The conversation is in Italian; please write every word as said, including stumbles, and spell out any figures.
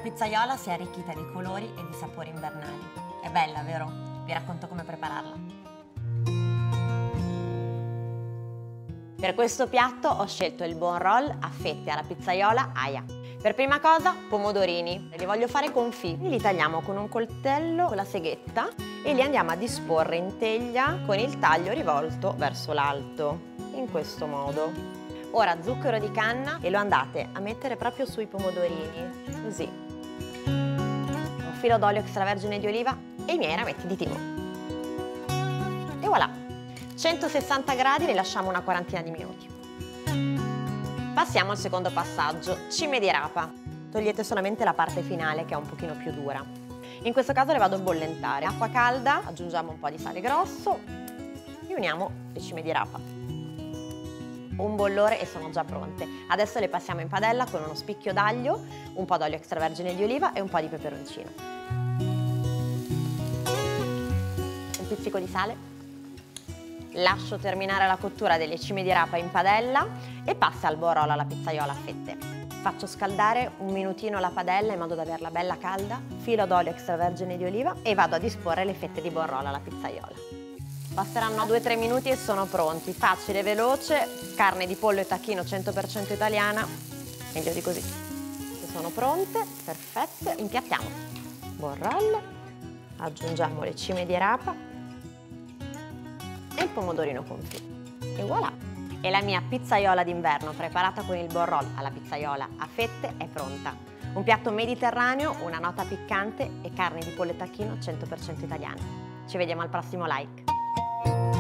pizzaiola si è arricchita di colori e di sapori invernali. È bella, vero? Vi racconto come prepararla. Per questo piatto ho scelto il buon roll a fette alla pizzaiola Aya. Per prima cosa, pomodorini. Li voglio fare confit. Li tagliamo con un coltello, con la seghetta, e li andiamo a disporre in teglia con il taglio rivolto verso l'alto, in questo modo. Ora zucchero di canna e lo andate a mettere proprio sui pomodorini, così. Un filo d'olio extravergine di oliva e i miei rametti di timo. E voilà! centosessanta gradi, li lasciamo una quarantina di minuti. Passiamo al secondo passaggio, cime di rapa. Togliete solamente la parte finale che è un pochino più dura. In questo caso le vado a bollentare. Acqua calda, aggiungiamo un po' di sale grosso e uniamo le cime di rapa. Un bollore e sono già pronte. Adesso le passiamo in padella con uno spicchio d'aglio, un po' d'olio extravergine di oliva e un po' di peperoncino. Un pizzico di sale. Lascio terminare la cottura delle cime di rapa in padella e passa al buon roll alla pizzaiola a fette. Faccio scaldare un minutino la padella in modo da averla bella calda, filo d'olio extravergine di oliva e vado a disporre le fette di buon roll alla pizzaiola. Passeranno due tre minuti e sono pronti. Facile e veloce, carne di pollo e tacchino cento per cento italiana, meglio di così. Se sono pronte, perfette, impiattiamo. Buon roll, aggiungiamo le cime di rapa e il pomodorino confit. E voilà! E la mia pizzaiola d'inverno preparata con il buon roll alla pizzaiola a fette è pronta. Un piatto mediterraneo, una nota piccante e carne di pollo e tacchino cento per cento italiana. Ci vediamo al prossimo like!